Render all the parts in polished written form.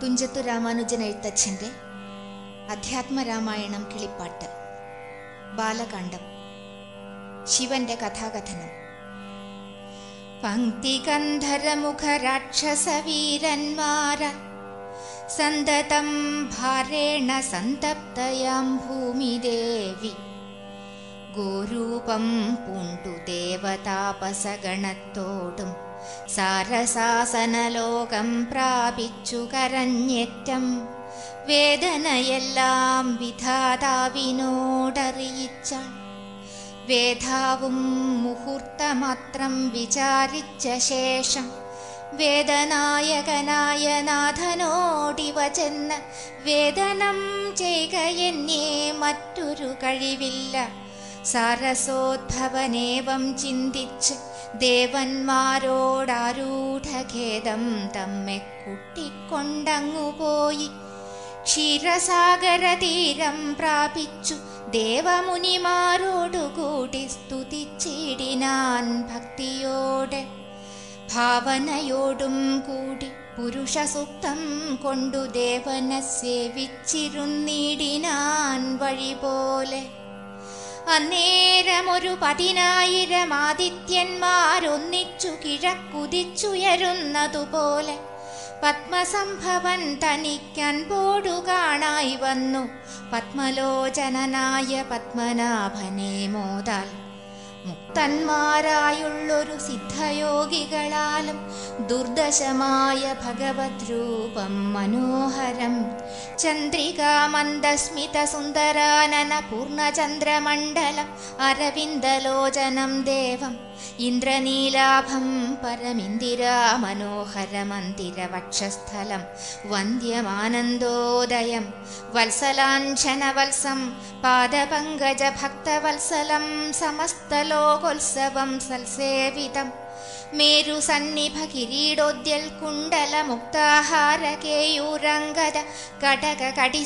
തുഞ്ചത്തു രാമാനുജൻ എഴുത്തച്ഛൻ്റെ അധ്യാത്മരാമായണം കിളിപ്പാട്ട് ബാലകാണ്ഡം. ശിവന്റെ കഥാകഥനം. പങ്ക്തികന്ധരമുഖരാക്ഷസവീരന്മാരാൽ സന്തതം ഭാരേണ സന്തപ്തയാം ഭൂമിദേവി ഗോരൂപം പൂണ്ടു ദേവതാപസഗണത്തോടും സാരസാസനലോകം പ്രാപിച്ചു കരഞ്ഞേറ്റം വേദനയെല്ലാം വിധാതാവിനോടറിയിച്ചാൾ. വേദാവും മുഹൂർത്തമാത്രം വിചാരിച്ച ശേഷം വേദനായകനായ നാഥനോടിവ ചെന്ന് വേദനം ചെയ്കയെന്നേ മറ്റൊരു കഴിവില്ല. സാരസോദ്ഭവനേവം ചിന്തിച്ച് ദേവന്മാരോടാരൂഢഖേദം തമ്മെ കൂട്ടിക്കൊണ്ടങ്ങുപോയി ക്ഷീരസാഗരതീരം പ്രാപിച്ചു ദേവമുനിമാരോടുകൂടി സ്തുതിച്ചിടിനാൻ ഭക്തിയോടെ. ഭാവനയോടും കൂടി പുരുഷസൂക്തം കൊണ്ടു ദേവനെ സേവിച്ചിരുന്നിടിനാൻ വഴിപോലെ. അന്നേരമൊരു 10,000 ആദിത്യന്മാരൊന്നിച്ചു കിഴക്കുതിച്ചുയരുന്നതുപോലെ പത്മസംഭവൻ തനിക്കൻപോടു കാണായി വന്നു. പത്മലോചനനായ പത്മനാഭനെ മോദാൽ മുക്തന്മാരായുള്ളൊരു സിദ്ധയോഗികളാലും ദുർദശമായ ഭഗവത് രൂപം മനോഹരം. ചന്ദ്രികാമന്ദസ്മിത സുന്ദരാനന പൂർണ്ണചന്ദ്രമണ്ഡലം അരവിന്ദലോചനം ദേവം ഇന്ദ്രനീലാഭം പരമിന്ദിരാ മനോഹരമന്ദിരവക്ഷസ്ഥലം വന്ദ്യമാനന്ദോദയം വത്സലാഞ്ജനവത്സം പാദപങ്കജ ഭക്തവത്സലം സമസ്തലോകോത്സവം സൽസേവിതം മേരുസന്നിഭ കിരീടോദ്യൽ കുണ്ടല മുക്താഹാര കേയൂരംഗത കടക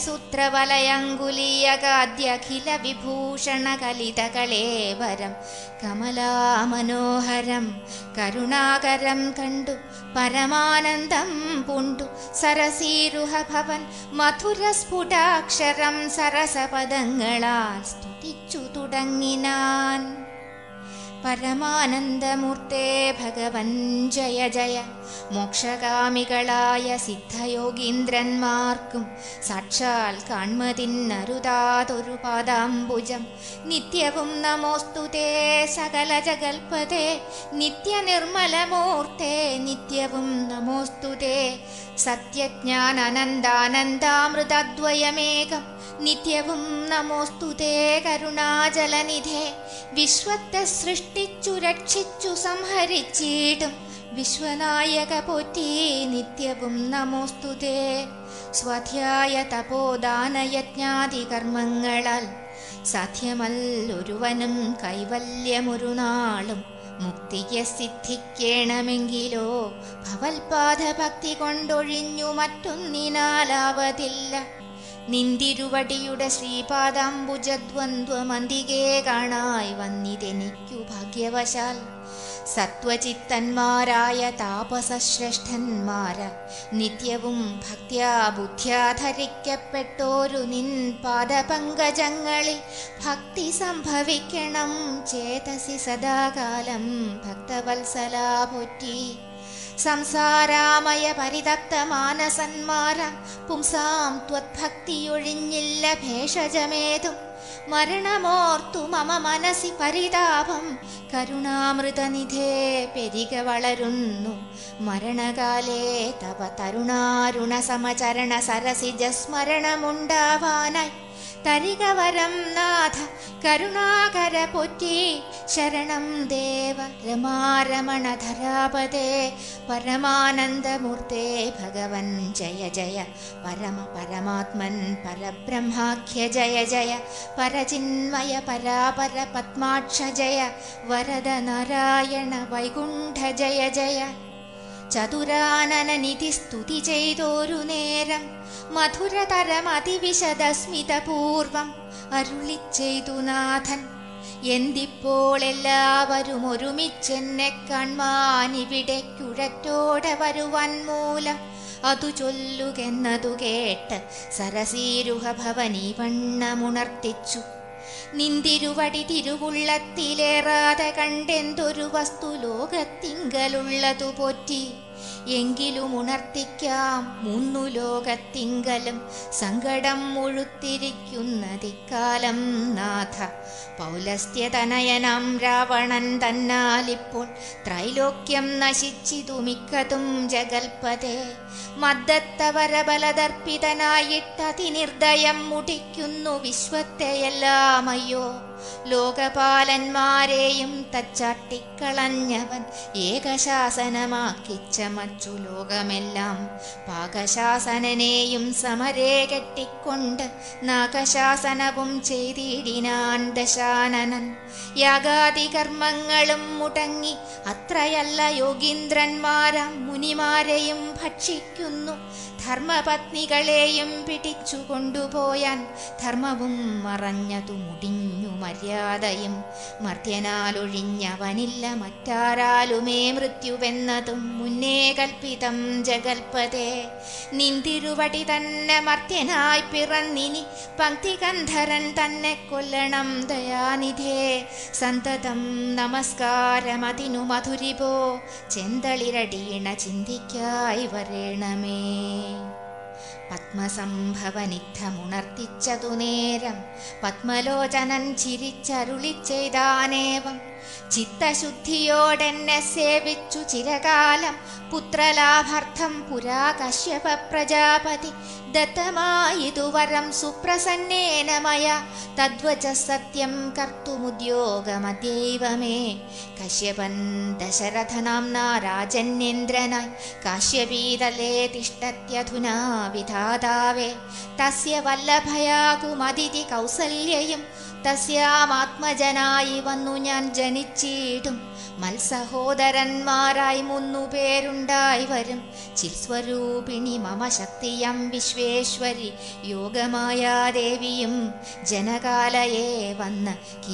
കടിസൂത്രവലയങ്കുലീയകാദ്യഖില വിഭൂഷണ കലിതകളേവരം കമലാമനോഹരം കരുണാകരം കണ്ടു പരമാനന്ദം പൂണ്ടു സരസീരുഹ ഭവൻ മധുരസ്ഫുടാക്ഷരം സരസപദങ്ങളാൽ സ്തുതിച്ചു തുടങ്ങിനാൻ. പരമാനന്ദമൂർത്തേ ഭഗവൻ ജയ ജയ. മോക്ഷകാമികളായ സിദ്ധയോഗീന്ദ്രന്മാർക്കും സാക്ഷാൽ കാൺമതിന്നരുതാതൊരു പാദാംബുജം നിത്യവും നമോസ്തുതേ സകല ജഗൽപതേ നിത്യനിർമ്മലമൂർത്തേ നിത്യവും നമോസ്തുതേ. സത്യജ്ഞാനനന്ദാനന്ദാമൃതദ്വയമേകം നിത്യവും നമോസ്തുതേ കരുണാജലനിധേ. വിശ്വത്തെ സൃഷ്ടിച്ചു രക്ഷിച്ചു സംഹരിച്ചിടും വിശ്വനായക പോറ്റി നിത്യവും നമോസ്തുതേ. സ്വാധ്യായ തപോദാനയജ്ഞാദി കർമ്മങ്ങളാൽ സാധ്യമല്ലൊരുവനും കൈവല്യമൊരു നാളും. മുക്തിയെ സിദ്ധിക്കണമെങ്കിലോ ഭവൽപാദഭക്തി കൊണ്ടൊഴിഞ്ഞു മറ്റൊന്നിനാലാവതില്ല. നിന്തിരുവടിയുടെ ശ്രീപാദാംബുജദ്വന്ദ്വമന്തികേ കാണായി വന്നിതെനിക്കു ഭാഗ്യവശാൽ. സത്വചിത്തന്മാരായ താപസശ്രേഷ്ഠന്മാരാൽ നിത്യവും ഭക്ത്യാ ബുദ്ധ്യാ ധരിക്കപ്പെട്ടോരു നിൻ പാദപങ്കജങ്ങളിൽ ഭക്തി സംഭവിക്കണം ചേതസി സദാകാലം ഭക്തവത്സലാ പോറ്റി. സംസാരാമയ പരിതപ്ത മാനസന്മാര പുംസാം ത്വദ്ഭക്തിയൊഴിഞ്ഞില്ല ഭേഷജമേതും. മരണമോർത്തു മമ മനസി പരിതാപം കരുണാമൃതനിധേ പെരിക വളരുന്നു. മരണകാലേ തവ തരുണാരുണ സമചരണ സരസിജ സ്മരണമുണ്ടാവാനായി തരിക വരം നാഥ കരുണാകര പൊറ്റി. ശരണം ദേവ രമാരമണധരാപദേ പരമാനന്ദമൂർത്തേ ഭഗവൻ ജയ ജയ. പരമാത്മൻ പരബ്രഹ്മാഖ്യ ജയ ജയ. പരചിന്മയ പരാപര പത്മാക്ഷ ജയ. വരദ നാരായണ വൈകുണ്ഠ ജയ ജയ. ചതുരാനന നിധി സ്തുതി ചെയ്തോരു നേരം മധുരതരമതിവിശദസ്മിതപൂർവം അരുളിച്ചെയ്തു നാഥൻ. എന്തിപ്പോൾ എല്ലാവരും ഒരുമിച്ചെന്നെ കാൺമാനിവിടെ കുഴറ്റോടെ വരുവാൻ മൂലം അതു ചൊല്ലുകെന്നതു കേട്ട് സരസീരുഹ ഭവനി വണ്ണമുണർത്തിച്ചു. നിന്തിരുവടി തിരുവുള്ളത്തിലേറാതെ കണ്ടെന്തൊരു വസ്തു ലോകത്തിങ്കലുള്ളതു പോറ്റി. എങ്കിലും ഉണർത്തിക്കാം മൂന്നു ലോകത്തിങ്കലും സങ്കടം മുഴുത്തിരിക്കുന്നതിക്കാലം നാഥ. പൗലസ്ത്യതനയനാം രാവണൻ തന്നാലിപ്പോൾ ത്രൈലോക്യം നശിച്ചിതു മിക്കതും ജഗൽപതേ. മദ്ദത്തവരബലദർപ്പിതനായിട്ടതിനിർദയം മുടിക്കുന്നു വിശ്വത്തെയെല്ലാം അയ്യോ. ലോകപാലന്മാരെയും തച്ചാട്ടിക്കളഞ്ഞവൻ ഏകശാസനമാക്കി ചമച്ചു ലോകമെല്ലാം. പാകശാസനനെയും സമരേ കെട്ടിക്കൊണ്ട് നാഗശാസനവും ചെയ്തിടിനാൻ ദശാനനൻ. യാഗാദി കർമ്മങ്ങളും മുടങ്ങി അത്രയല്ല യോഗീന്ദ്രന്മാരാം മുനിമാരെയും ഭക്ഷിക്കുന്നു. ധർമ്മപത്നികളെയും പിടിച്ചു കൊണ്ടുപോയാൻ ധർമ്മവും മറഞ്ഞതു മുടിഞ്ഞു മര്യാദയും. മർത്യനാലൊഴിഞ്ഞവനില്ല മറ്റാരാലുമേ മൃത്യുവെന്നതും മുന്നേ കൽപ്പിതം ജഗൽപതേ. നിന്തിരുവടി തന്നെ മർത്യനായി പിറന്നിനി പങ്ക്തികന്ധരൻ തന്നെ കൊല്ലണം ദയാനിധേ. സന്തതം നമസ്കാരമതിനു മധുരിപോ ചെന്തളിരടീണ ചിന്തിക്കായി വരേണമേ. പത്മസംഭവനിദ്ധമുണർത്തിച്ചതു നേരം പത്മലോചനൻ ചിരിച്ചരുളി ചെയ്താനേവം. ചിത്തശുദ്ധിയോടെന്നെ സേവിച്ചു ചിരകാലം പുത്രലാഭാർത്ഥം പുരാ കശ്യപ പ്രജാപതി. ദത്തമായിതുവരം സുപ്രസന്നേന മയാ തദ്വച സത്യം കർത്തുമുദ്യോഗമദ്യൈവ മേ. കശ്യപൻ ദശരഥനാംനാ രാജന്യേന്ദ്രനായി കാശ്യപീതലേ തിഷ്ടത്യധുനാ വിധാതാവേ. തസ്യ വല്ലഭയാകുമതിഥി കൗസല്യയും തസ്യാമാത്മജനായി വന്നു ഞാൻ ജനിച്ചിടും. മത്സഹോദരന്മാരായി 3 പേരുണ്ടായി വരും. ചിൽസ്വരൂപിണി മമ ശക്തിയം വിശ്വേശ്വരി യോഗമായാദേവിയും ജനകാലയെ വന്ന്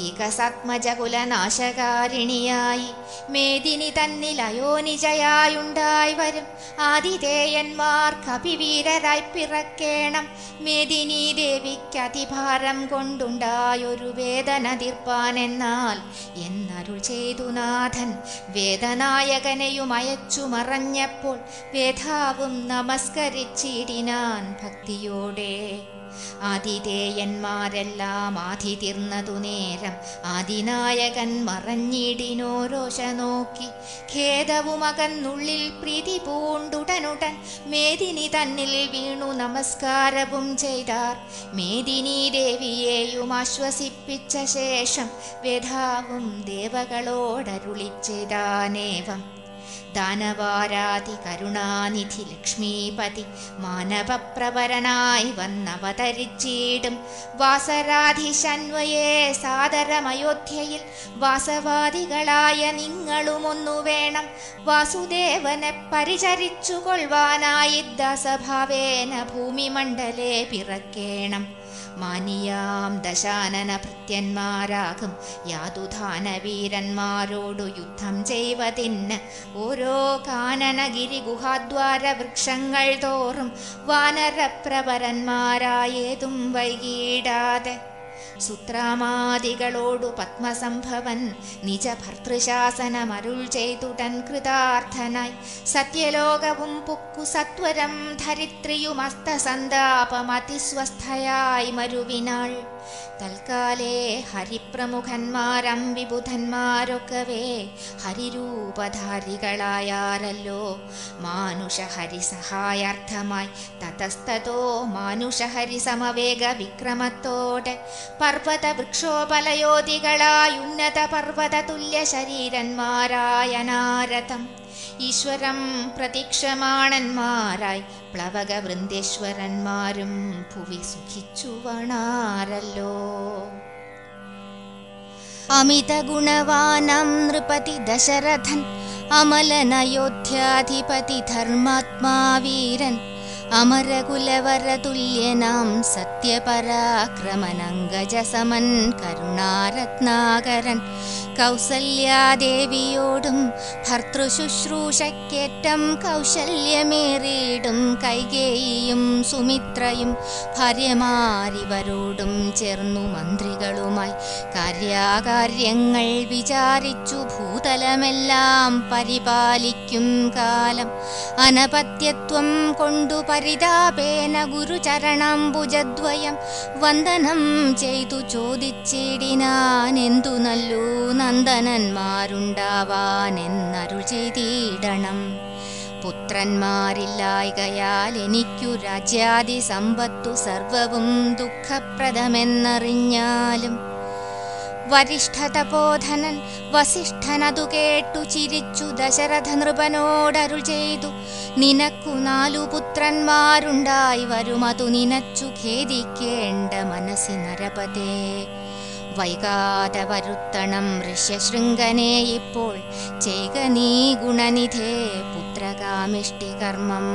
കീകസാത്മജകുലനാശകാരിണിയായി മേദിനി തന്നിൽ അയോനിജയായുണ്ടായി വരും. ആതിഥേയന്മാർക്കഭിവീരരായി പിറക്കേണം. മേദിനി ദേവിക്ക് അതിഭാരം കൊണ്ടുണ്ടായൊരു വേദന തീർപ്പാനെന്നാൽ എന്നരുൾ ചെയ്തു നാഥൻ. വേദനായകനെയും അയച്ചു മറഞ്ഞപ്പോൾ വേദാവും നമസ്കരിച്ചിടിനാൻ ഭക്തിയോടെ. ആതിഥേയന്മാരെല്ലാം ആധി തീർന്നതു നേരം ആദിനായകൻ മറഞ്ഞിടിനോരോശ നോക്കി. ഖേദവുമകന്നുള്ളിൽ പ്രീതി പൂണ്ടുടനുടൻ മേദിനി തന്നിൽ വീണു നമസ്കാരവും ചെയ്താർ. മേദിനി ദേവിയെയും ആശ്വസിപ്പിച്ച ശേഷം വേദാവും ദേവകളോടരുളി ചെയ്താനേവം. ദാനവാരാതി കരുണാനിധി ലക്ഷ്മീപതി മാനവപ്രവരനായി വന്നവതരിച്ചിടും. വാസരാധിശന്വയെ സാദരമയോധ്യയിൽ വാസവാദികളായ നിങ്ങളുമൊന്നു വേണം. വാസുദേവനെ പരിചരിച്ചു കൊള്ളുവാനായി ദാസഭാവേന ഭൂമിമണ്ഡലേ പിറക്കേണം. മാനിയാം ദശാനന ഭൃത്യന്മാരാകും യാതുധാനവീരന്മാരോടു യുദ്ധം ചെയ്വതിന് ഓരോ കാനനഗിരി ഗുഹാദ്വാര വൃക്ഷങ്ങൾ തോറും വാനരപ്രവരന്മാരായേതും വൈകിടാതെ. സുത്രാമാദികളോടു പത്മസംഭവൻ നിജ ഭർതൃശാസനമരുൾ ചെയ്തുടൻ കൃതാർത്ഥനായി. സത്യലോകവും പുക്കു സത്വരം ധരിത്രിയുമസ്തസന്താപമതിസ്വസ്ഥയായി മരുവിനാൾ. തൽക്കാലേ ഹരിപ്രമുഖന്മാരം വിബുധന്മാരൊക്കവേ ഹരിരൂപധാരികളായാരല്ലോ. മാനുഷഹരി സഹായാർത്ഥമായി തതസ്തോ മാനുഷഹരി സമവേഗ വിക്രമത്തോടെ പർവ്വത വൃക്ഷോപലയോധികളായി ഉന്നത പർവ്വത തുല്യ ശരീരന്മാരായ നാരദം. ഈശ്വരം പ്രതീക്ഷമാണന്മാരായി പ്ലവക വൃന്ദേശ്വരന്മാരും ഭുവി സുഖിച്ചു വണാരല്ലോ. അമിത ഗുണവാനം നൃപതി ദശരഥൻ അമലനയോധ്യാധിപതി ധർമാത്മാ വീരൻ അമരകുലവരതുല്യനാം സത്യപരാക്രമനങ്കജസമൻ കരുണാരത്നാകരൻ കൗസല്യാദേവിയോടും ഭർതൃശുശ്രൂഷയ്ക്കേറ്റം കൗശല്യമേറിയിടും കൈകേയിയും സുമിത്രയും ഭാര്യമാരിവരോടും ചേർന്നു മന്ത്രികളുമായി കാര്യാകാര്യങ്ങൾ വിചാരിച്ചു ഭൂതലമെല്ലാം പരിപാലിക്കും കാലം അനപത്യത്വം കൊണ്ടു പരിതാപേന ഗുരുചരണാംബുജദ്വയം വന്ദനം ചെയ്തു ചോദിച്ചിടിനാൻ എന്തു നല്ലു നന്ദനന്മാരുണ്ടാവാനെന്നരുൾ ചെയ്തിടണം. പുത്രന്മാരില്ലായ്കയാൽ എനിക്കു രാജ്യാദി സമ്പത്തു സർവവും ദുഃഖപ്രദമെന്നറിഞ്ഞാലും വരിഷ്ഠതപോധനൻ വസിഷ്ഠനതു കേട്ടു ചിരിച്ചു ദശരഥ നൃപനോടരുൾ ചെയ്തു, നിനക്കു 4 പുത്രന്മാരുണ്ടായി വരുമതു നിനച്ചു ഖേദിക്കേണ്ട മനസ്സി നരപതേ. വൈകാതെ വരുത്തണം ഋഷ്യശൃംഗനെ ഇപ്പോൾ ചെയ്ക നീ ഗുണനിധേ പുത്രകാമിഷ്ടി കർമ്മം.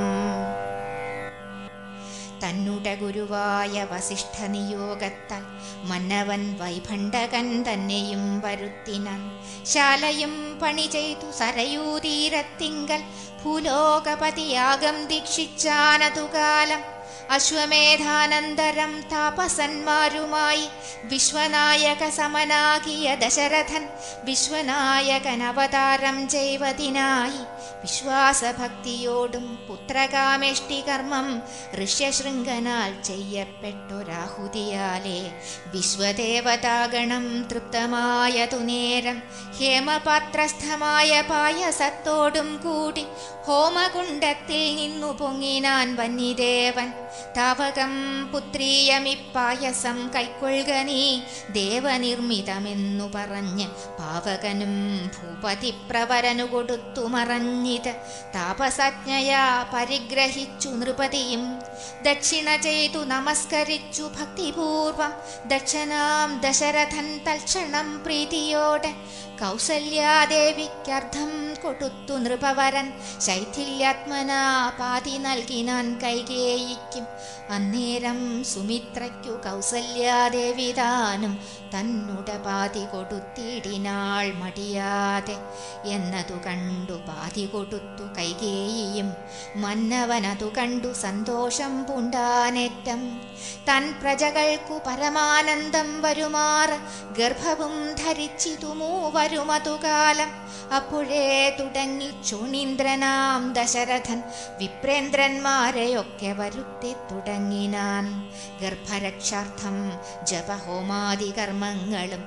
തന്നുടെ ഗുരുവായ വസിഷ്ഠ നിയോഗത്താൽ മന്നവൻ വൈഭണ്ഡകൻ തന്നെയും വരുത്തിനാൻ. ശാലയും പണി ചെയ്തു സരയൂതീരത്തിങ്കൽ ഭൂലോകപതിയാഗം ദീക്ഷിച്ചാനതുകാലം. അശ്വമേധാനന്തരം താപസന്മാരുമായി വിശ്വനായക സമനാകിയ ദശരഥൻ വിശ്വനായകൻ അവതാരം ചെയ്വതിനായി വിശ്വാസഭക്തിയോടും പുത്രകാമേഷ്ടി കർമ്മം ഋഷ്യശൃംഗനാൽ ചെയ്യപ്പെട്ടൊരാഹുതിയാലേ വിശ്വദേവതാഗണം തൃപ്തമായതു നേരം ഹേമപാത്രസ്ഥമായ പായസത്തോടും കൂടി ഹോമകുണ്ടത്തിൽ നിന്നു പൊങ്ങിനാൻ വന്യദേവൻ. താവകം പുത്രീയമിപ്പായസം കൈക്കൊള്ളുക നീ ദേവനിർമ്മിതമെന്നു പറഞ്ഞ് പാവകനും ഭൂപതിപ്രവരനു കൊടുത്തു മറഞ്ഞിത്. താപസജ്ഞയാ പരിഗ്രഹിച്ചു നൃപതിയും ദക്ഷിണ ചെയ്തു നമസ്കരിച്ചു ഭക്തിപൂർവം. ദക്ഷനാം ദശരഥൻ തൽക്ഷണം പ്രീതിയോടെ കൗസല്യാദേവിക്കർദ്ധം കൊടുത്തു നൃപവരൻ. ശൈഥില്യാത്മനാ പാതി നൽകിനാൻ കൈകേയിക്കും. അന്നേരം സുമിത്രയ്ക്കു കൗസല്യാദേവി താനും തന്നുടെ പാതി കൊടുത്തിടിനാൾ മടിയാതെ. എന്നതു കണ്ടു പാതി കൊടുത്തു കൈകേയിയും മന്നവനതു കണ്ടു സന്തോഷം പൂണ്ടാനേറ്റം. തൻ പ്രജകൾക്കു പരമാനന്ദം വരുമാറ് ഗർഭവും ധരിച്ചിതു മൂവരുമതുകാലം. അപ്പോഴേ തുടങ്ങി ചോണീന്ദ്രനാം ദശരഥൻ വിപ്രേന്ദ്രന്മാരെയൊക്കെ വരുത്തി തുടങ്ങിനാൻ. ഗർഭരക്ഷാർത്ഥം ജപഹോമാദി കർമ്മങ്ങളും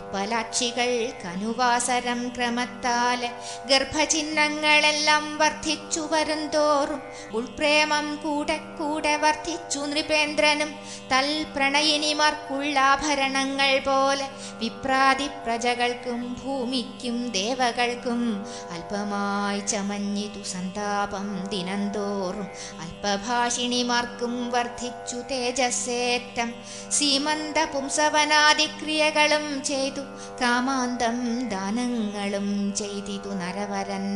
ഉൽപ്പലാക്ഷികൾക്കനുവാസരം ക്രമത്താല് ഗർഭചിഹ്നങ്ങളെല്ലാം വർദ്ധിച്ചു വരുംതോറും ഉൾപ്രേമം കൂടെ കൂടെ വർദ്ധിച്ചു നൃപേന്ദ്രനും. തൽപ്രണയിനിമാർക്കുള്ളാഭരണങ്ങൾ പോലെ വിപ്രാതി പ്രജകൾക്കും ഭൂമിക്കും ദേവകൾക്കും അല്പമായി ചമഞ്ഞിതു സന്താപം ദിനംതോറും. അല്പഭാഷിണിമാർക്കും വർദ്ധിച്ചു തേജസ്സേറ്റം. സീമന്ത പുംസവനാദിക്രിയകളും ചെയ്തു കാമാന്തം ദാനങ്ങളും ചെയ്തിതു നരവരൻ.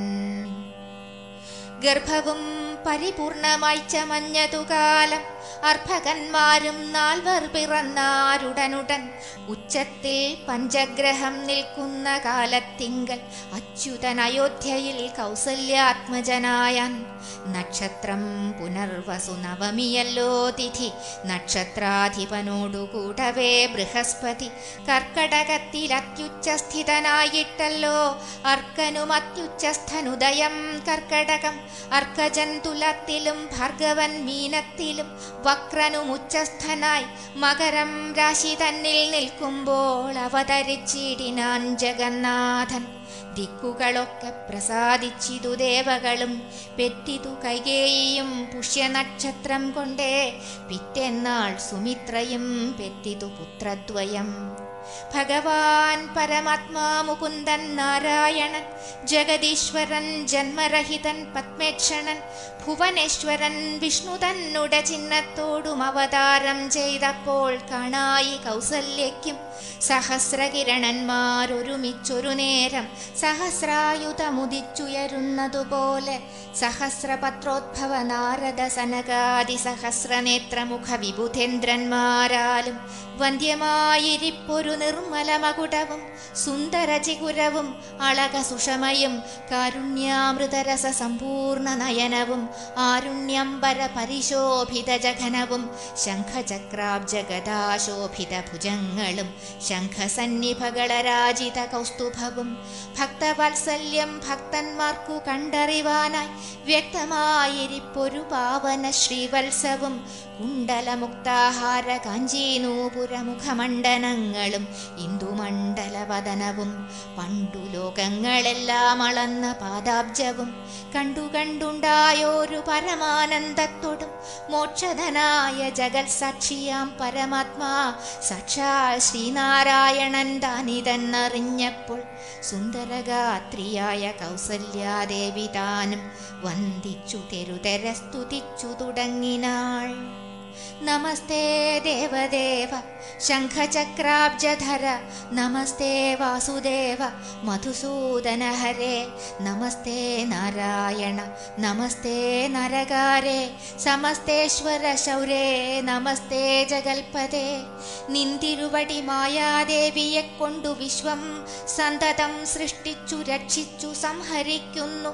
ഗർഭവും പരിപൂർണമായി ചമഞ്ഞതുകാലം അർഭകന്മാരും 4 പിറന്നാരുടനുടൻ. ഉച്ചത്തിൽ പഞ്ചഗ്രഹം നിൽക്കുന്ന കാലത്തിങ്കൽ അച്യുതൻ അയോധ്യയിൽ കൗസല്യാത്മജനായാൻ. നക്ഷത്രം പുനർവസു നവമിയല്ലോ തിഥി. നക്ഷത്രാധിപനോടുകൂടവേ ബൃഹസ്പതി കർക്കടകത്തിൽ അത്യുച്ചസ്ഥിതനായിട്ടല്ലോ അർക്കനും അത്യുച്ചസ്ഥനുദയം കർക്കടകം. അർക്കജൻ തുലത്തിലും ഭാർഗവൻ മീനത്തിലും വക്രനും ഉച്ചസ്ഥനായി മകരം രാശി തന്നിൽ നിൽക്കുമ്പോൾ അവതരിച്ചിടിനാൻ ജഗന്നാഥൻ. ദിക്കുകളൊക്കെ പ്രസാദിച്ചിതു ദേവകളും പെറ്റിതു കൈകേയിയും പുഷ്യനക്ഷത്രം കൊണ്ടേ. പിറ്റെന്നാൾ സുമിത്രയും പെറ്റിതു പുത്രദ്വയം. ഭഗവാൻ പരമാത്മാ മുകുന്ദൻ നാരായണൻ ജഗദീശ്വരൻ ജന്മരഹിതൻ പത്മേക്ഷണൻ ഭുവനേശ്വരൻ വിഷ്ണു തന്നുട ചിഹ്നത്തോടും അവതാരം ചെയ്തപ്പോൾ കാണായി കൗസല്യയ്ക്കും സഹസ്രകിരണന്മാരൊരുമിച്ചൊരു നേരം സഹസ്രായുധമുദിച്ചുയരുന്നതുപോലെ സഹസ്രപത്രോദ്ഭവ നാരദ സനകാദി സഹസ്രനേത്രമുഖ വിബുധേന്ദ്രന്മാരാലും വന്ധ്യമായിരിപ്പൊരു നിർമ്മല മകുടവും സുന്ദരചികുരവും അളക സുഷമയും കാരുണ്യാമൃതരസ സമ്പൂർണ്ണ നയനവും ആരുണ്യംബര പരിശോഭിത ജഘനവും ശംഖചക്രാബ്ജഗദാശോഭിത ഭുജങ്ങളും ശംഖസന്നിഭകളരാജിത കൗസ്തുഭവും ഭക്തവാത്സല്യം ഭക്തന്മാർക്കു കണ്ടറിവാനായി വ്യക്തമായിരിപ്പൊരു പാവന ശ്രീവത്സവും കുണ്ടലമുക്താഹാര കാഞ്ചീനൂപുരമുഖമണ്ഡനങ്ങളും ഇന്ദുമണ്ഡലവദനവും പണ്ടു ലോകങ്ങളെല്ലാം അളന്ന പാദാബ്ജവും കണ്ടുണ്ടായോരു പരമാനന്ദത്തോടും മോക്ഷധനായ ജഗത് സാക്ഷിയാം പരമാത്മാ സാക്ഷാൽ ശ്രീനാരായണൻ താനിതെന്നറിഞ്ഞപ്പോൾ സുന്ദരഗാത്രിയായ കൗസല്യാദേവി താനും വന്ദിച്ചു തെരുതെര സ്തുതിച്ചു തുടങ്ങിനാൾ. നമസ്തേ ദേവദേവ ശംഖചക്രാബ്ജധര നമസ്തേ വാസുദേവ മധുസൂദന ഹരേ നമസ്തേ നാരായണ നമസ്തേ നരകാരേ സമസ്തേശ്വര ശൗരേ നമസ്തേ ജഗൽപദേ. നിന്തിരുവടി മായാദേവിയെ കൊണ്ടു വിശ്വം സന്തതം സൃഷ്ടിച്ചു രക്ഷിച്ചു സംഹരിക്കുന്നു.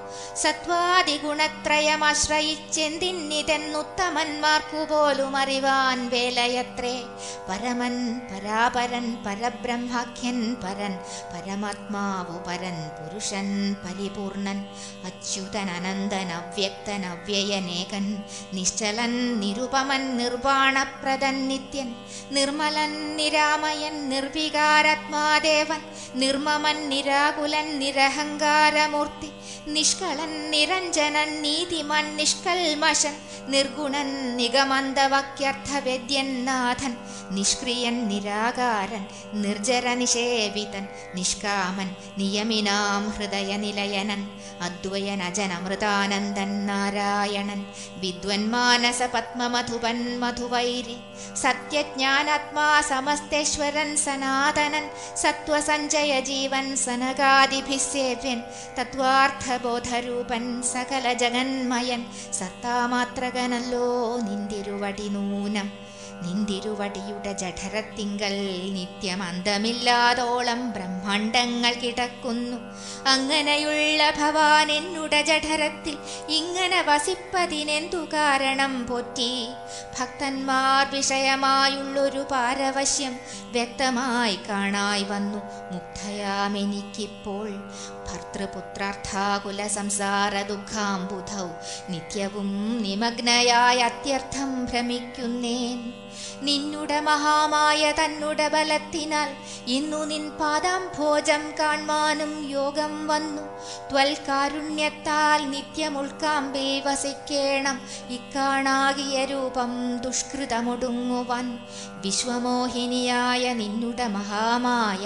സത്വാദിഗുണത്രയമാശ്രയിച്ചെന്തിന്നിതെന്നുത്തമന്മാർക്കു പോലും അറിവാൻ വേലയത്രേ. പരമൻ പരാപരൻ പരബ്രഹ്മാഖ്യൻ പരൻ പരമാത്മാവു പരൻ പുരുഷൻ പരിപൂർണൻ അച്യുതൻ അനന്തൻ അവ്യക്തൻ അവ്യയനേകൻ നിശ്ചലൻ നിരുപമൻ നിർവാണപ്രദൻ നിത്യൻ നിർമ്മലൻ നിരാമയൻ നിർവികാരാത്മാദേവൻ നിർമ്മമൻ നിരാകുലൻ നിരഹങ്കാരമൂർത്തി നിഷ്കളൻ നിരഞ്ജനൻ നീതിമൻ നിഷ്കൽമശൻ നിർഗുണൻ നിഗമന്തവാക്യർത്ഥവേദ്യൻ നാഥൻ നിഷ്ക്രിയൻ നിരാകാരൻ നിർജര നിഷേവിതൻ നിഷ്കാമൻ നിയമിനാം ഹൃദയനിലയനൻ അദ്വയൻ അജനമൃതാനന്ദൻ നാരായണൻ വിദ്വന്മാനസ പത്മമധുപൻ മധുവൈരി സത്യജ്ഞാനാത്മാ സമസ്തേശ്വരൻ സനാതനൻ സത്വസഞ്ജയ ജീവൻ സനകാദിഭിസേവ്യൻ തത്വാർത്ഥബോധരൂപൻ സകല ജഗന്മയൻ സത്താമാത്രകനല്ലോ നിന്തിരുവടി നൂനം. നിന്തിരുവടിയുടെ ജഠരത്തിങ്കൽ നിത്യം അന്തമില്ലാതോളം ബ്രഹ്മാണ്ടങ്ങൾ കിടക്കുന്നു. അങ്ങനെയുള്ള ഭവാൻ എന്നുടെ ജഠരത്തിൽ ഇങ്ങനെ വസിപ്പതിനെന്തു കാരണം പോറ്റി? ഭക്തന്മാർ വിഷയമായുള്ളൊരു പാരവശ്യം വ്യക്തമായി കാണായി വന്നു മുഗ്ധയാമെനിക്കിപ്പോൾ. ഭർത്തൃപുത്രാർത്ഥാകുല സംസാര ദുഃഖാംബുധൗ നിത്യവും നിമഗ്നയായ അത്യർത്ഥം ഭ്രമിക്കുന്നേൻ. നിന്നുടെ മഹാമായ തന്നുടെ ബലത്തിനാൽ ഇന്നു നിൻ പാദാംഭോജം കാൺമാനും യോഗം വന്നു. ത്വൽകാരുണ്യത്താൽ നിത്യമുൾക്കാമ്പേ വസിക്കേണം ഇക്കാണാകിയ രൂപം ദുഷ്കൃതമൊടുങ്ങുവാൻ. വിശ്വമോഹിനിയായ നിന്നുടെ മഹാമായ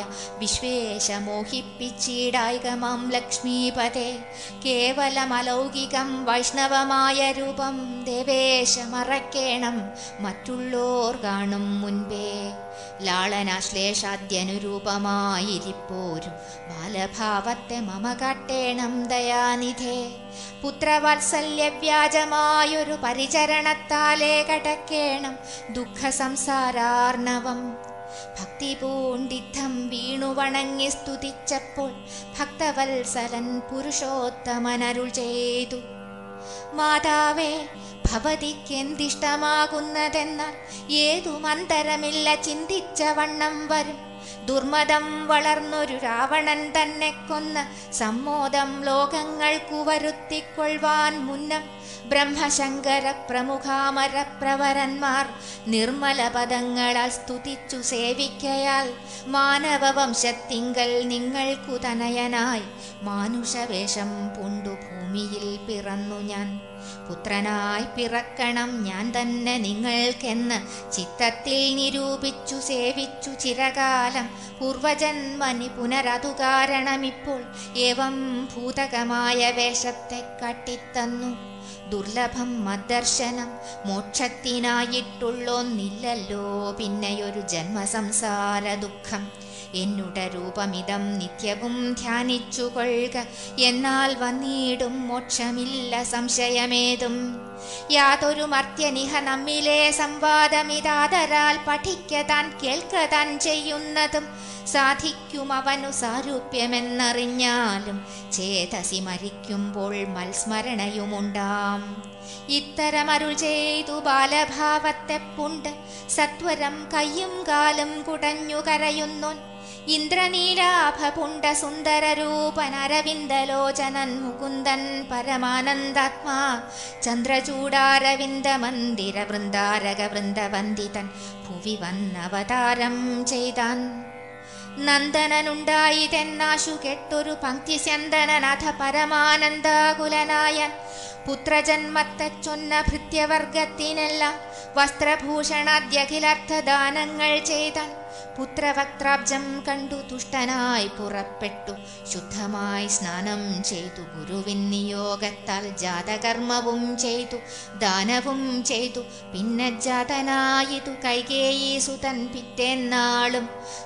വിശ്വേശമോഹിപ്പിച്ചിടായികമാം ലക്ഷ്മീപതേ. കേവലമലൗകികം വൈഷ്ണവമായ രൂപം ദേവേശമറക്കേണം മറ്റുള്ളോർ കാണും മുൻപേ. ലാളനാശ്ലേഷാദ്യനുരൂപമായിരിപ്പോരും ബാലഭാവത്തെ മമ കാട്ടേണം ദയാനിധേ. പുത്രവാത്സല്യവ്യാജമായൊരു പരിചരണത്താലേ കടക്കേണം ദുഃഖസംസാരാർണവം. ഭക്തി പൂണ്ടിത്തം വീണു വണങ്ങി സ്തുതിച്ചപ്പോൾ ഭക്തവത്സലൻ പുരുഷോത്തമനരുൾ ചെയ്തു. മാതാവേ, ഭവതിക്കെന്തിഷ്ടമാകുന്നതെന്നാൽ ഏതു മന്തരമില്ല ചിന്തിച്ച വണ്ണം വരും. ദുർമതം വളർന്നൊരു രാവണൻ തന്നെ കൊന്ന് സമ്മോദം ലോകങ്ങൾക്കു വരുത്തിക്കൊള്ളുവാൻ മുന്നം ബ്രഹ്മശങ്കര പ്രമുഖാമരപ്രവരന്മാർ നിർമ്മല പദങ്ങളാൽ സ്തുതിച്ചു സേവിക്കയാൽ മാനവവംശത്തിങ്കൽ നിങ്ങൾക്കു തനയനായി മാനുഷവേഷം പൂണ്ടു ഭൂമിയിൽ പിറന്നു ഞാൻ. പുത്രനായി പിറക്കണം ഞാൻ തന്നെ നിങ്ങൾക്കെന്ന് ചിത്തത്തിൽ നിരൂപിച്ചു സേവിച്ചു ചിരകാലം. പൂർവജന്മനി പുനരതു കാരണമിപ്പോൾ ഏവം ഭൂതകമായ വേഷത്തെ കാട്ടിത്തന്നു. ദുർലഭം മദ്ദർശനം മോക്ഷത്തിനായിട്ടുള്ളൊന്നില്ലല്ലോ പിന്നെയൊരു ജന്മസംസാര ദുഃഖം. എന്നുടെ രൂപമിതം നിത്യവും ധ്യാനിച്ചു കൊള്ളുക, എന്നാൽ വന്നിടും മോക്ഷമില്ല സംശയമേതും. യാതൊരു മർത്യനിഹ നമ്മിലെ സംവാദമിതാതരാൽ പഠിക്കതാൻ കേൾക്കതാൻ ചെയ്യുന്നതും സാധിക്കും അവനു സാരൂപ്യമെന്നറിഞ്ഞാലും ചേതസി മരിക്കുമ്പോൾ മത്സ്മരണയുമുണ്ടാം. ഇത്തരമരുൾ ചെയ്തു ബാലഭാവത്തെ പുണ്ട് സത്വരം കയ്യും കാലും കുടഞ്ഞു കരയുന്നോൻ. ഇന്ദ്രനീലാഭപുണ്ട സുന്ദരരൂപൻ അരവിന്ദലോചനൻ മുകുന്ദൻ പരമാനന്ദാത്മാ. ചന്ദ്രചൂടാരവിന്ദ മന്ദിര വൃന്ദാരക വൃന്ദവന്ദിതൻ ഭുവി വന്നവതാരം ചെയ്താൻ. നന്ദനനുണ്ടായിതെന്നാശു കെട്ടൊരു പങ്ക്തി സ്യന്ദനനാഥ പരമാനന്ദാകുലനായൻ. പുത്രജന്മത്തെ ചൊന്ന ഭൃത്യവർഗത്തിനെല്ലാം വസ്ത്രഭൂഷണാദ്യഖിലാർത്ഥദാനങ്ങൾ ചെയ്താൻ. പുത്രവക്ത്രാബ്ജം കണ്ടു തുഷ്ടനായി പുറപ്പെട്ടു ശുദ്ധമായി സ്നാനം ചെയ്തു. ഗുരുവിൻ നിയോഗത്താൽ ജാതകർമ്മവും ചെയ്തു ദാനവും ചെയ്തു. പിന്നെ ജാതനായിതു കൈകേയീസുതൻ പിറ്റേന്നാളും.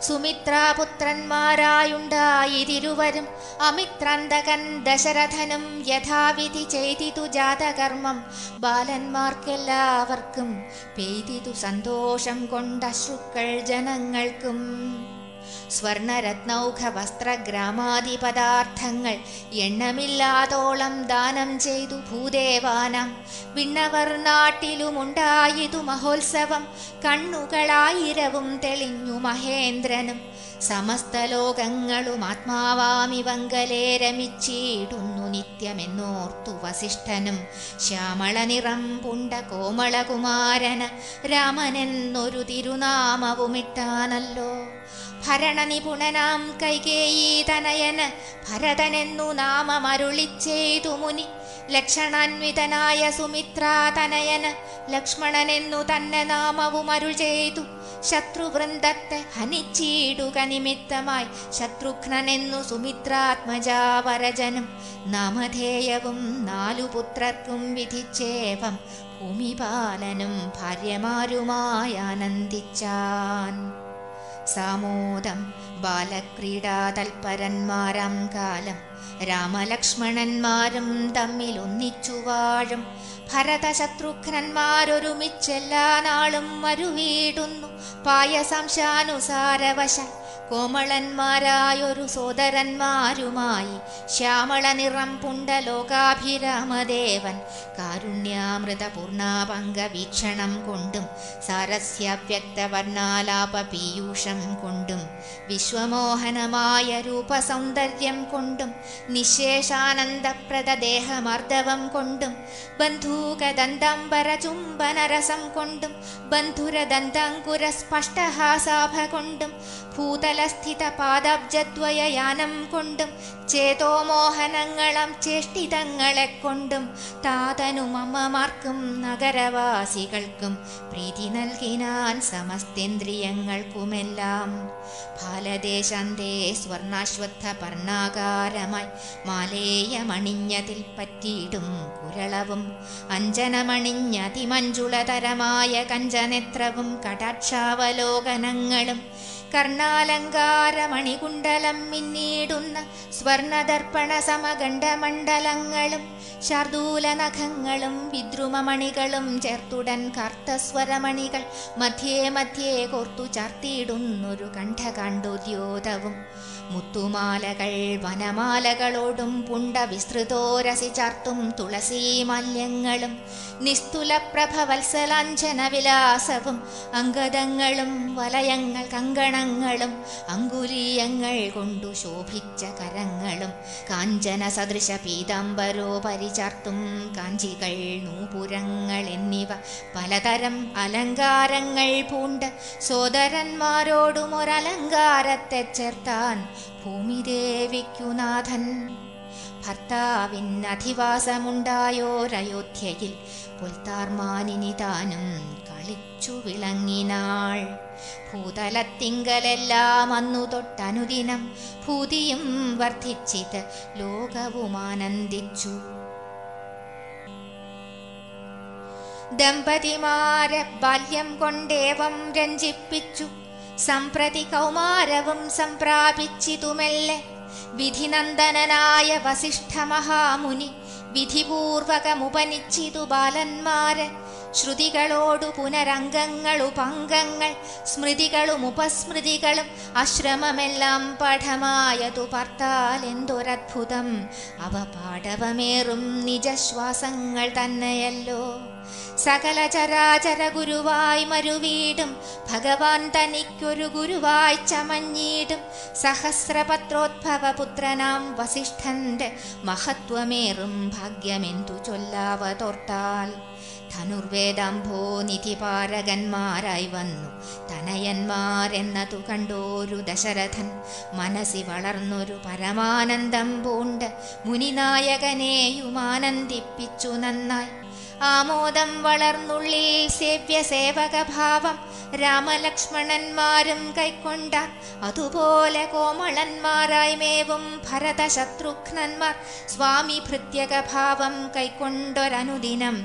സുമിത്രാപുത്രന്മാരായുണ്ടായിരുവരും അമിത്രന്തകൻ ദശരഥനും യഥാവിധി ചെയ്തിതു ജാതകർമ്മം. ബാലന്മാർക്കെല്ലാവർക്കും പെയ്തിതു സന്തോഷം കൊണ്ടശ്രുക്കൾ ജനങ്ങൾക്കും. സ്വർണരത്നൗഘ വസ്ത്രഗ്രാമാദി പദാർത്ഥങ്ങൾ എണ്ണമില്ലാതോളം ദാനം ചെയ്തു ഭൂദേവാനാം. വിണ്ണവർ നാട്ടിലുമുണ്ടായിതു മഹോത്സവം. കണ്ണുകളായിരവും തെളിഞ്ഞു മഹേന്ദ്രനും. സമസ്ത ലോകങ്ങളും ആത്മാവാമിവങ്കലേ രമിച്ചിടുന്നു നിത്യമെന്നോർത്തു വസിഷ്ഠനും. ശ്യാമളനിറം പുണ്ട കോമളകുമാരന് രാമനെന്നൊരു തിരുനാമവുമിട്ടാനല്ലോ. ഭരണനിപുണനാം കൈകേയീ തനയന് ഭരതനെന്നു നാമമരുളിച്ചെയ്തു മുനി. ലക്ഷണാന്വിതനായ സുമിത്രാതനയന് ലക്ഷ്മണനെന്നു തന്നെ നാമവും അരുൾ ചെയ്തു. ശത്രുവൃന്ദത്തെ ഹനിച്ചിടുക നിമിത്തമായി ശത്രുഘ്നെന്നു സുമിത്രാത്മജാവരജനും. നാമധേയവും 4 പുത്രർക്കും വിധിച്ചേവം ഭൂമിപാലനും ഭാര്യമാരുമായി ആനന്ദിച്ചാൻ. സാമോദം ബാലക്രീഡാതൽപരന്മാരാം കാലം രാമലക്ഷ്മണന്മാരും തമ്മിൽ ഒന്നിച്ചു വാഴും. ഭരതശത്രുഘ്നന്മാരൊരുമിച്ചെല്ലാ നാളും മരുവീടുന്നു പായസംശാനുസാരവശ. കോമളന്മാരായൊരു സോദരന്മാരുമായി ശ്യാമളനിറം പുണ്ട ലോകാഭിരാമദേവൻ. കാരുണ്യാമൃത പൂർണാപംഗ വീക്ഷണം കൊണ്ടും സാരസ്യവ്യക്തവർണാലാപ പീയൂഷം കൊണ്ടും വിശ്വമോഹനമായ രൂപസൗന്ദര്യം കൊണ്ടും നിശേഷാനന്ദപ്രദ ദേഹമർദ്ദവം കൊണ്ടും ബന്ധൂകദന്താംബര ചുംബനരസം കൊണ്ടും ബന്ധുരദന്താങ്കുര സ്പഷ്ടഹാസാഭ കൊണ്ടും ഭൂതലസ്ഥിത പാദബ്ജദ്വയയാനം കൊണ്ടും ചേതോമോഹനങ്ങളം ചേഷ്ടിതങ്ങളെ കൊണ്ടും താതനും അമ്മമാർക്കും നഗരവാസികൾക്കും പ്രീതി നൽകിനാൻ സമസ്തേന്ദ്രിയങ്ങൾക്കുമെല്ലാം. ബാലദേശാന്തേ സ്വർണാശ്വത്ഥ പർണാകാരമായി മാലേയമണിഞ്ഞതിൽ പറ്റിയിടും കുരളവും അഞ്ജനമണിഞ്ഞതിമഞ്ജുളതരമായ കഞ്ചനേത്രവും കടാക്ഷാവലോകനങ്ങളും കർണാലങ്കാരമണികുണ്ടലം മിന്നീടുന്ന സ്വർണദർപ്പണ സമഗണ്ഡമണ്ഡലങ്ങളും ശാർദൂലനഖങ്ങളും വിദ്രുമമണികളും ചേർത്തുടൻ കാർത്തസ്വരമണികൾ മധ്യേ മധ്യേ കോർത്തു ചാർത്തിയിടുന്നൊരു കണ്ഠകാണ്ഡോദ്യോതവും മുത്തുമാലകൾ വനമാലകളോടും പുണ്ട വിസ്തൃതോരസി ചാർത്തും തുളസീമാല്യങ്ങളും നിസ്തുലപ്രഭവത്സലാഞ്ജന വിലാസവും അംഗദങ്ങളും വലയങ്ങൾ കങ്കണങ്ങളും അങ്കുലീയങ്ങൾ കൊണ്ടു ശോഭിച്ച കരങ്ങളും കാഞ്ചന സദൃശ പീതാംബരോപരി ചാർത്തും കാഞ്ചികൾ നൂപുരങ്ങൾ എന്നിവ പലതരം അലങ്കാരങ്ങൾ പൂണ്ട് സോദരന്മാരോടും ഒരലങ്കാരത്തെ ചേർത്താൻ ഭൂമിദേവിക്കുനാഥൻ. ഭർത്താവിനധിവാസമുണ്ടായോരയോധ്യയിൽ പുൽത്താർമാനിനി താനും കളിച്ചു വിളങ്ങിനാൾ. ഭൂതലത്തിങ്കലെല്ലാം അന്നു തൊട്ടനുദിനം ഭൂതിയും വർദ്ധിച്ചിത് ലോകവും ആനന്ദിച്ചു. ദമ്പതിമാരെ ബാല്യം കൊണ്ടേവം രഞ്ജിപ്പിച്ചു. സംപ്രതി കൗമാരവും സംപ്രാപിച്ചിതുമെല്ലെ. വിധിനന്ദനായ വസിഷ്ഠ മഹാമുനി വിധിപൂർവകമുപനിച്ചിതു ബാലന്മാരെ. ശ്രുതികളോടു പുനരംഗങ്ങളുപംഗങ്ങൾ സ്മൃതികളും ഉപസ്മൃതികളും അശ്രമമെല്ലാം പാഠമായതു പാർത്താൽ എന്തൊരത്ഭുതം. അവ പാടവമേറും നിജശ്വാസങ്ങൾ തന്നെയല്ലോ. സകല ചരാചര ഗുരുവായി മരുവീടും ഭഗവാൻ തനിക്കൊരു ഗുരുവായി ചമഞ്ഞീടും. സഹസ്രപത്രോദ്ഭവ പുത്രനാം വസിഷ്ഠന്റെ മഹത്വമേറും ഭാഗ്യമെന്തു ചൊല്ലാവതോർത്താൽ. ധനുർവേദാംഭോ നിധിപാരകന്മാരായി വന്നു തനയന്മാരെന്നതു കണ്ടോരു ദശരഥൻ. മനസ്സി വളർന്നൊരു പരമാനന്ദം പൂണ്ട് മുനിനായകനെയും ആനന്ദിപ്പിച്ചു നന്നായി. ആമോദം വളർന്നുള്ളിൽ സേവ്യ സേവകഭാവം രാമലക്ഷ്മണന്മാരും കൈക്കൊണ്ട. അതുപോലെ കോമളന്മാരായി മേവും ഭരത ശത്രുഘ്നന്മാർ സ്വാമി ഭൃത്യകഭാവം കൈക്കൊണ്ടൊരനുദിനം.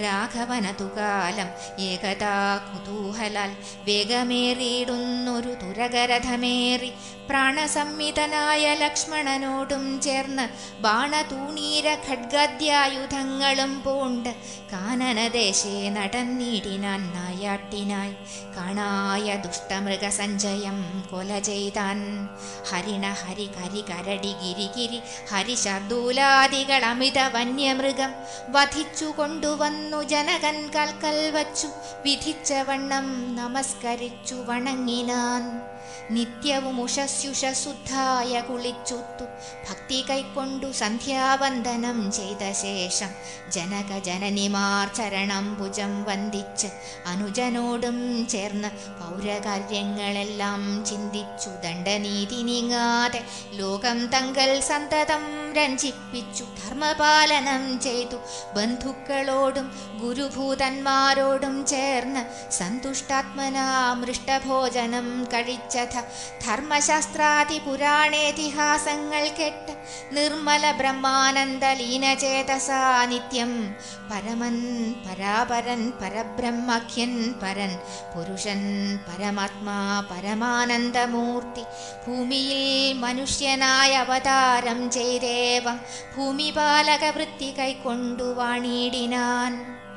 രാഘവനതുകാലം ഏകദാ കുതൂഹലാൽ വേഗമേറിയിടുന്നൊരു തുരകരഥമേറി പ്രാണസംമിതനായ ലക്ഷ്മണനോടും ചേർന്ന് ബാണതൂണീര ഖഡ്ഗദ്യായുധങ്ങളും പൂണ്ട് കാനനദേശേ നടന്നിടിനാൻ നായാട്ടിനായി. കാണായ ദുഷ്ടമൃഗസഞ്ചയം കൊല ചെയ്താൻ. ഹരിണ ഹരി കരി കരടി ഗിരിഗിരി ഹരിശർദൂലാദികൾ അമിത വന്യമൃഗം വധിച്ചു കൊണ്ടുവന്നു ജനകൻ കാൽക്കൽ വച്ചു. വിധിച്ച വണ്ണം നമസ്കരിച്ചു വണങ്ങിനാൻ. നിത്യവും ഉഷസ്യുഷശുദ്ധായ കുളിച്ചുത്തു ഭക്തി കൈക്കൊണ്ടു സന്ധ്യാവന്ദനം ചെയ്ത ശേഷം ജനക ജനനിമാർ ചരണംബുജം വന്ദിച്ച് അനുജനോടും ചേർന്ന് പൗരകാര്യങ്ങളെല്ലാം ചിന്തിച്ചു. ദണ്ഡനീതി നീങ്ങാതെ ലോകം തങ്കൽ സന്തതം രഞ്ജിപ്പിച്ചു. ധർമ്മപാലനം ചെയ്തു ബന്ധുക്കളോടും ഗുരുഭൂതന്മാരോടും ചേർന്ന് സന്തുഷ്ടാത്മനാ മൃഷ്ടഭോജനം കഴിച്ചഥ. ധർമ്മശാസ്ത്രാദി പുരാണേതിഹാസങ്ങൾ കേട്ട് നിർമ്മല ബ്രഹ്മാനന്ദ ലീനചേതസാ നിത്യം പരമൻ പരാപരൻ പരബ്രഹ്മഖ്യൻ പരൻ പുരുഷൻ പരമാത്മാ പരമാനന്ദമൂർത്തി ഭൂമിയിൽ മനുഷ്യനായ അവതാരം ചെയ്തേവം ഭൂമിപാലക വൃത്തി കൈക്കൊണ്ടു വാണിടിനാൻ.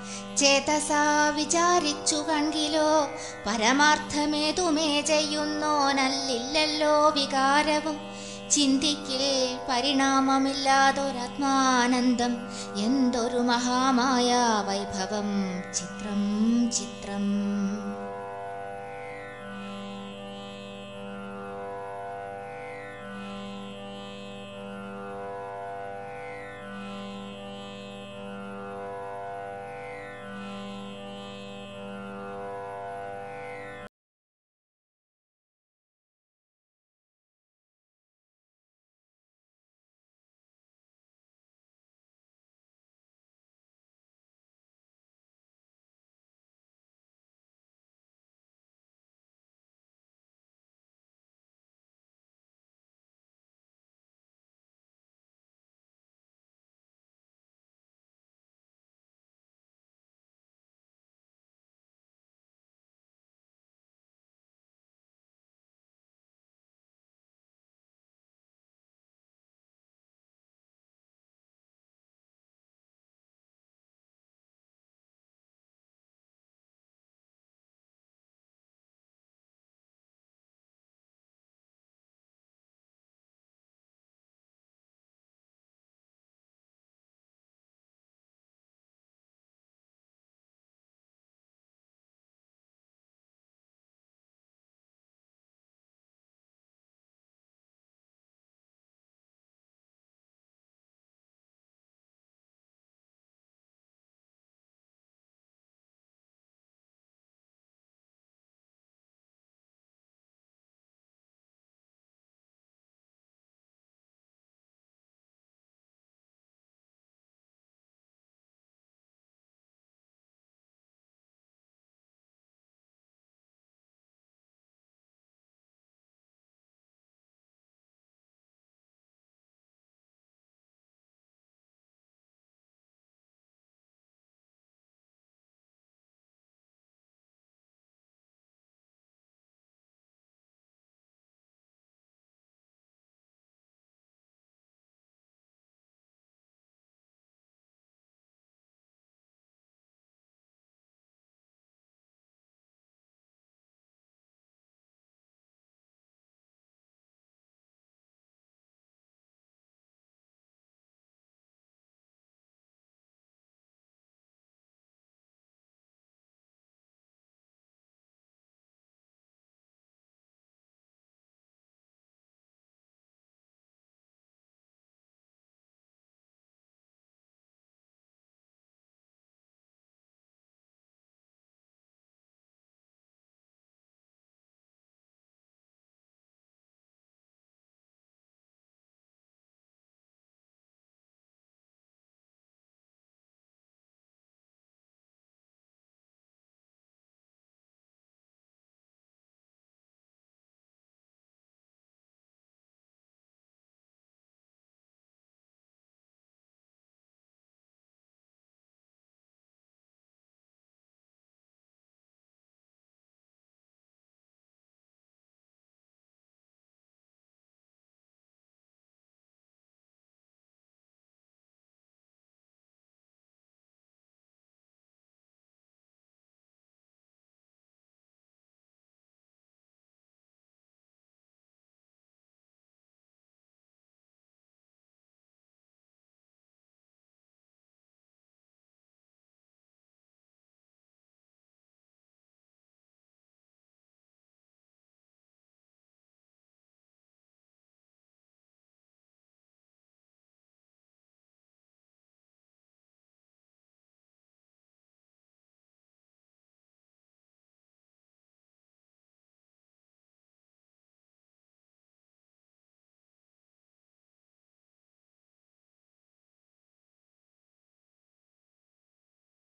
ചേതസാ വിചാരിച്ചു കണ്ടിലോ പരമാർത്ഥമേതുമേ ചെയ്യുന്നോനല്ലില്ലല്ലോ വികാരവും. ചിന്തിക്കിൽ പരിണാമമില്ലാതൊരാത്മാനന്ദം എന്തൊരു മഹാമായ വൈഭവം. ചിത്രം ചിത്രം.